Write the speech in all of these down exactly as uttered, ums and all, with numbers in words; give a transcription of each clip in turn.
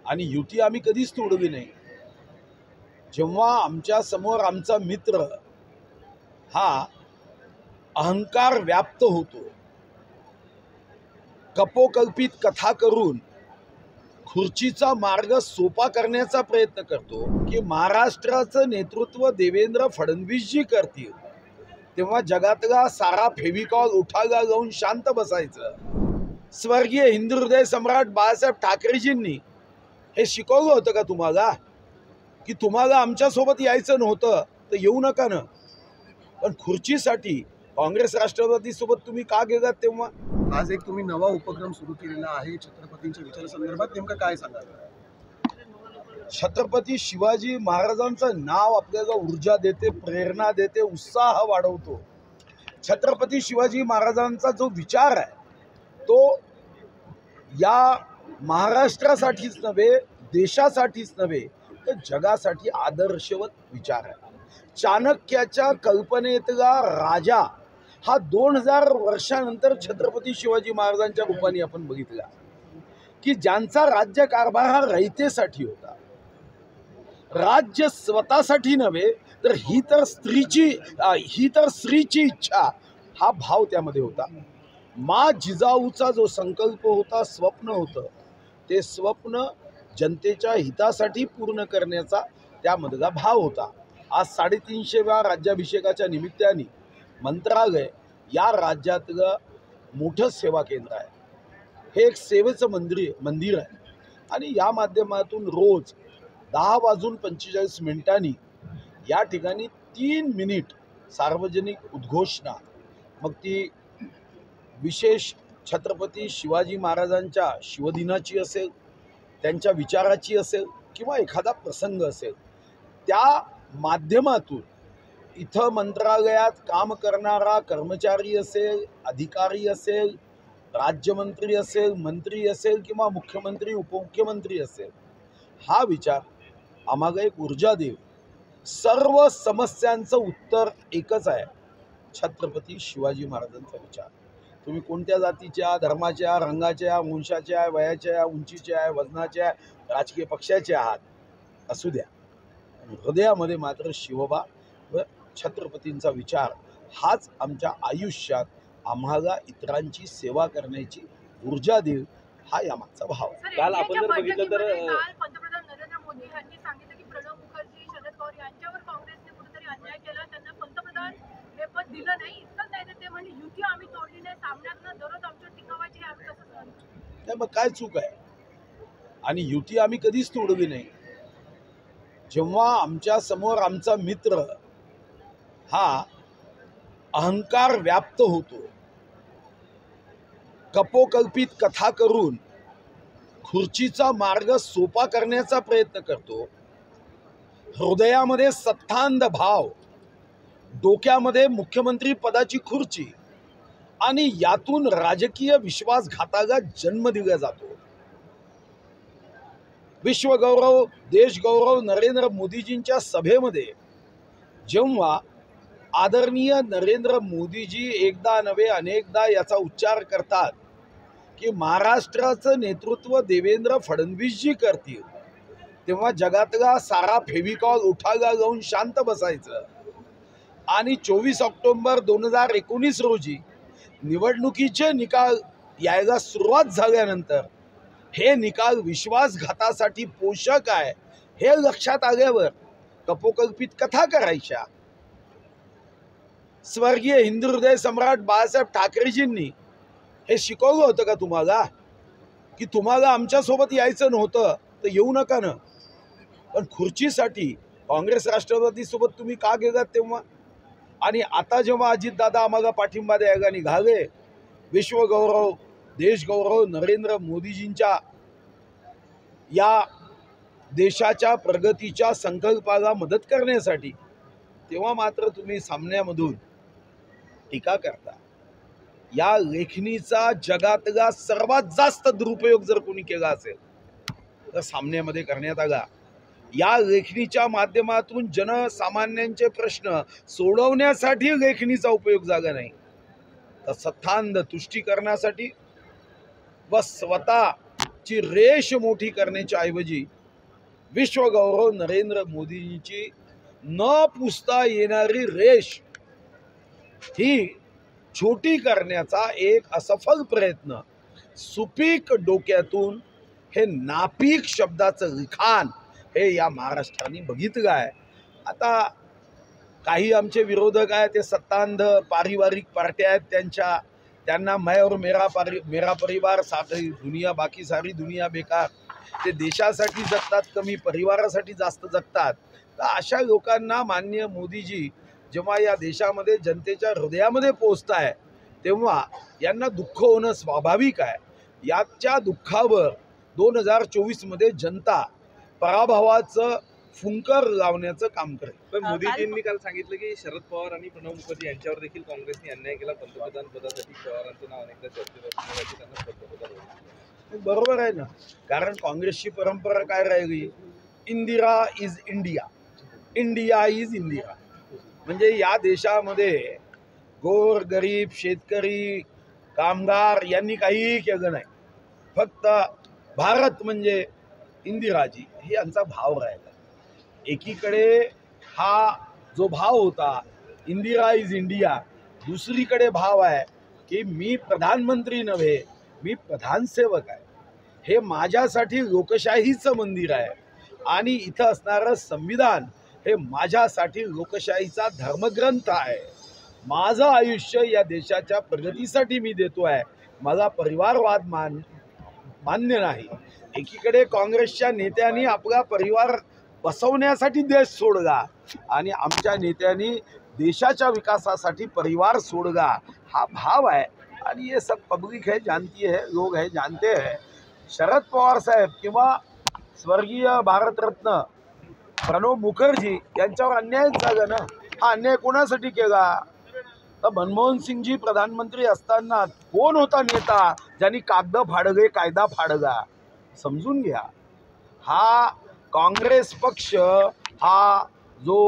आणि युती आम्ही कधीच तोडली नाही। जेव्हा आमच्या समोर आमचा मित्र हा अहंकार व्याप्त होतो, कपोकल्पित कथा करून खुर्चीचा मार्ग सोपा करण्याचा प्रयत्न करतो की महाराष्ट्राचं नेतृत्व देवेंद्र फडणवीसजी करतील, तेव्हा जगातला सारा फेविकॉल उठागा जाऊन शांत बसायचं। स्वर्गीय हिंदू हृदय सम्राट बाळासाहेब ठाकरेजींनी हे शिकवलं होतं का तुम्हाला की तुम्हाला आमच्या सोबत यायचं नव्हतं तर येऊ नका ना, पण खुर्चीसाठी काँग्रेस राष्ट्रवादी सोबत तुम्ही का गेलात? तेव्हा आज एक तुम्ही नवा उपक्रम सुरू केलेला आहे छत्रपतींच्या विचारासंदर्भात, नेमकं काय सांगाल? छत्रपती शिवाजी महाराजांचं नाव आपल्याला ऊर्जा देते, प्रेरणा देते, उत्साह वाढवतो। छत्रपती शिवाजी महाराजांचा जो विचार आहे तो या महाराष्ट्रासाठीच नव्हे, देशासाठीच नव्हे तर जगासाठी आदर्शवत विचार आहे। चाणक्याच्या कल्पनेतला राजा हा दोन हजार वर्षानंतर छत्रपती शिवाजी महाराजांच्या रूपाने आपण बघितला की ज्यांचा राज्य कारभार हा रयतेसाठी होता। राज्य स्वतःसाठी नव्हे तर ही तर स्त्रीची ही तर स्त्रीची इच्छा हा भाव त्यामध्ये होता। मा जिजाऊचा जो संकल्प होता, स्वप्न होतं, ते स्वप्न जनतेच्या हितासाठी पूर्ण करण्याचा त्यामधला भाव होता। आज साडेतीनशेव्या राज्याभिषेकाच्या निमित्ताने मंत्रालय या राज्यातलं मोठं सेवा केंद्र आहे। हे एक सेवेचं मंदिर मंदिर आहे आणि या माध्यमातून रोज दहा वाजून पंचेचाळीस मिनिटांनी या ठिकाणी तीन मिनिट सार्वजनिक उद्घोषणा, मग ती विशेष छत्रपती शिवाजी महाराजांच्या शिवदिनाची असेल, त्यांच्या विचाराची असेल किंवा एखादा प्रसंग असेल, त्या माध्यमातून इथं मंत्रालयात काम करणारा कर्मचारी असेल, अधिकारी असेल, राज्यमंत्री असेल, मंत्री असेल किंवा मुख्यमंत्री उपमुख्यमंत्री असेल, हा विचार आम्हाला एक ऊर्जा देईल। सर्व समस्यांचं उत्तर एकच आहे, छत्रपती शिवाजी महाराजांचा विचार। तुम्ही कोणत्या जातीच्या, धर्माच्या, रंगाच्या, वंशाच्या, वयाच्या, उंचीच्या, वजनाच्या, राजकीय पक्षाचे आहात असू द्या, हृदयामध्ये मात्र शिवबा व छत्रपतींचा विचार हाच आमच्या आयुष्यात आम्हाला इतरांची सेवा करण्याची ऊर्जा देईल, हा यामागचा भाव। काल आपण जर बघितलं तर पंतप्रधान नरेंद्र मोदी यांनी सांगितलं की प्रणव मुखर्जी, शरद पवार यांच्यावर काँग्रेसने कुठेतरी अन्याय केला, त्यांना पंतप्रधान हे पद दिलं नाही। इतकंच नाही तर ते म्हणजे युती आम्ही तोडली नाही, सामन्यातनं दररोज आमच्या टिकावाची हे आम्ही कसं सांगू? नाही, मग काय चूक आहे? आणि युती आम्ही कधीच तोडली नाही। जेव्हा आमच्या समोर आमचा मित्र हा अहंकार व्याप्त होतो, कपोकल्पित कथा करून खुर्चीचा मार्ग सोपा करण्याचा प्रयत्न करतो, हृदयामध्ये सत्तांध भाव, डोक्यामध्ये मुख्यमंत्री पदाची खुर्ची आणि यातून राजकीय विश्वासघाताला जन्म दिला जातो। विश्वगौरव, देशगौरव नरेंद्र मोदीजींच्या सभेमध्ये जेव्हा आदरणीय नरेंद्र मोदीजी एकदा नव्हे अनेकदा याचा उच्चार करतात की महाराष्ट्राचं नेतृत्व देवेंद्र फडणवीसजी करतील, तेव्हा जगातला सारा फेविकॉल उठागा जाऊन शांत बसायचं। आणि चोवीस ऑक्टोबर दोन हजार एकोणीस रोजी निवडणुकीचे निकाल यायला सुरुवात झाल्यानंतर हे निकाल विश्वासघातासाठी पोषक आहे हे लक्षात आल्यावर कपोकल्पित कथा करायच्या। स्वर्गीय हिंदू हृदय सम्राट बाळासाहेब ठाकरेजींनी हे शिकवलं होतं का तुम्हाला की तुम्हाला आमच्या सोबत यायचं नव्हतं तर येऊ नका ना, पण खुर्चीसाठी काँग्रेस राष्ट्रवादी सोबत तुम्ही का गेलात? तेव्हा आणि आता जेव्हा अजितदादा आम्हाला पाठिंबा द्यायला निघाले, विश्वगौरव, देशगौरव नरेंद्र मोदीजींच्या या देशाच्या प्रगतीच्या संकल्पाला मदत करण्यासाठी, तेव्हा मात्र तुम्ही सामन्यामधून टीका करता। या लेखणीचा जगातला सर्वात जास्त दुरुपयोग जर कोणी केला असेल तर सामन्यामध्ये करण्यात आला। या लेखणीच्या माध्यमातून जनसामान्यांचे प्रश्न सोडवण्यासाठी लेखणीचा उपयोग झाला नाही, तर सत्तांध तुष्टीकरणासाठी व स्वतः ची रेष मोठी करण्याच्या ऐवजी विश्वगौरव नरेंद्र मोदींची न पुसता येणारी रेष ही छोटी करण्याचा एक असफल प्रयत्न, सुपीक डोक्यातून हे नापीक शब्दाचं लिखाण हे या महाराष्ट्राने बघितलं आहे. आता काही आमचे विरोधक आहेत ते सत्तांध पारिवारिक पार्ट्या आहेत, त्यांच्या त्यांना मैं और मेरा पारि मेरा परिवार सारी दुनिया बाकी सारी दुनिया बेकार, ते देशासाठी जगतात कमी परिवारासाठी जास्त जगतात. तर अशा लोकांना माननीय मोदीजी जेव्हा या देशामध्ये जनतेच्या हृदयामध्ये पोहोचत आहे तेव्हा यांना दुःख होणं स्वाभाविक आहे. याच्या दुःखावर दोन हजार चोवीसमध्ये जनता पराभवाचं फुंकर लावण्याचं काम करेल. पण मोदीजींनी काल सांगितलं की शरद पवार आणि प्रणव मुखर्जी यांच्यावर देखील काँग्रेसने अन्याय केला. पंतप्रधान पदासाठी पवारांचं नाव अनेकदा चर्चेत असल्यामुळे त्यांना पंतप्रधान होईल. बरोबर आहे ना, कारण काँग्रेसची परंपरा काय राहिली, Indira is India, India is Indira. म्हणजे या देशामध्ये गोर गरीब शेतकरी कामगार यांनी काहीही केलं नाही, फक्त भारत म्हणजे इंदिराजी हे यांचा भाव राहिला. एकीकडे हा जो भाव होता इंदिरा इज इंडिया, दुसरीकडे भाव आहे की मी प्रधानमंत्री नव्हे, मी प्रधानसेवक आहे. हे माझ्यासाठी लोकशाहीचं मंदिर आहे आणि इथं असणारं संविधान हे माझ्यासाठी लोकशाहीचा धर्मग्रंथ आहे. माझं आयुष्य या देशाच्या प्रगतीसाठी मी देतो आहे, मला परिवारवाद मान मान्य नाही. एकीकडे काँग्रेसच्या नेत्यांनी आपला परिवार बसवण्यासाठी देश सोडला आणि आमच्या नेत्यांनी देशाच्या विकासासाठी परिवार सोडला, हा भाव आहे. आणि ये सब पब्लिक है जानती है, लोग है जानते हैं. शरद पवार साहेब किंवा स्वर्गीय भारतरत्न प्रणव मुखर्जी यांच्यावर अन्याय झाला ना. हा अन्याय कोणासाठी केला? तर मनमोहन सिंगजी प्रधानमंत्री असताना कोण होता नेता ज्यांनी कागद फाडले, कायदा फाडला? समजून घ्या, हा काँग्रेस पक्ष हा जो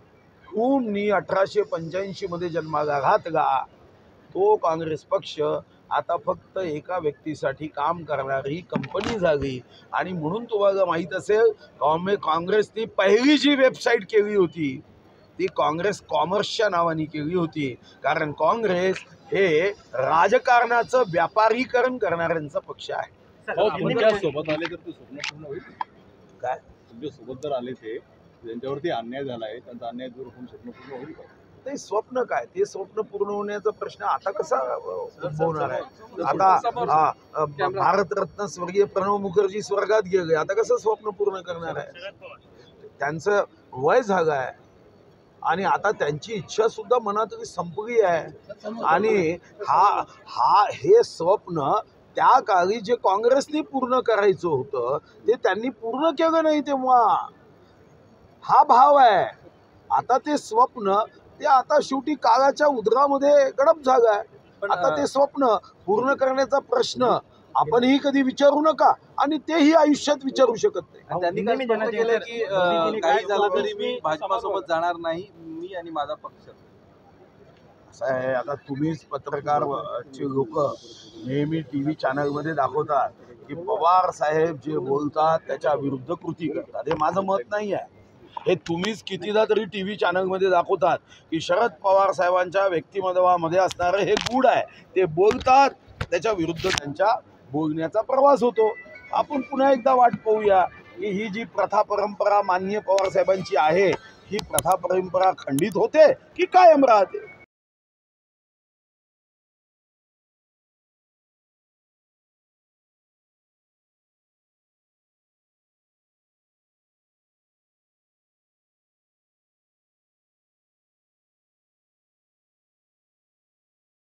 हुमनी अठराशे पंच्याऐंशी मध्ये जन्माला घातला, तो काँग्रेस पक्ष आता फक्त एका व्यक्तीसाठी काम करणारी कंपनी झाली. आणि म्हणून तुम्हाला माहीत असेल काँग्रेस काँग्रेसने पहिली जी वेबसाईट केली होती ती काँग्रेस कॉमर्सच्या नावाने केली होती, कारण काँग्रेस हे राजकारणाचं व्यापारीकरण करणाऱ्यांचा पक्ष आहे. सोबत आले तर ते स्वप्न पूर्ण होईल काय? तुमच्या सोबत जर आले ते ज्यांच्यावरती अन्याय झाला आहे त्यांचा अन्याय दूर होऊन स्वप्न पूर्ण होईल का? ते स्वप्न काय, ते स्वप्न पूर्ण होण्याचा प्रश्न आता कसा उद्भवणार आहे? आता भारतरत्न स्वर्गीय प्रणव मुखर्जी स्वर्गात गेले, आता कसं स्वप्न पूर्ण करणार आहे? त्यांचं वय झालं आहे आणि आता त्यांची इच्छा सुद्धा मनातली संपली आहे. आणि हा हा हे स्वप्न त्या काळी जे काँग्रेसने पूर्ण करायचं होतं ते त्यांनी पूर्ण केलं नाही, तेव्हा हा भाव आहे. आता ते स्वप्न ते आता शेवटी काळाच्या उदरामध्ये गडप झालं आहे. आता ते स्वप्न पूर्ण करण्याचा प्रश्न आपणही कधी विचारू नका आणि तेही आयुष्यात विचारू शकत नाही. त्यांनी काय स्पष्ट केलं की अं, काही झालं तरी मी भाजपासोबत जाणार नाही, मी आणि माझा पक्ष. असं आहे, आता तुम्हीच पत्रकार चे लोक नेहमी टी व्ही चॅनलमध्ये दाखवतात की पवार साहेब जे बोलतात त्याच्या विरुद्ध कृती करतात. हे माझं मत नाही आहे. हे तुम्हीच कितीदा तरी टी व्ही चॅनलमध्ये दाखवतात की शरद पवार साहेबांच्या व्यक्तिमत्वामध्ये असणारं हे गुण आहे, ते बोलतात त्याच्या विरुद्ध त्यांच्या बोलण्याचा प्रवास होतो. आपण पुन्हा एकदा वाट पाहूया की ही जी प्रथा परंपरा माननीय पवार साहेबांची आहे ही प्रथा परंपरा खंडित होते की कायम राहते.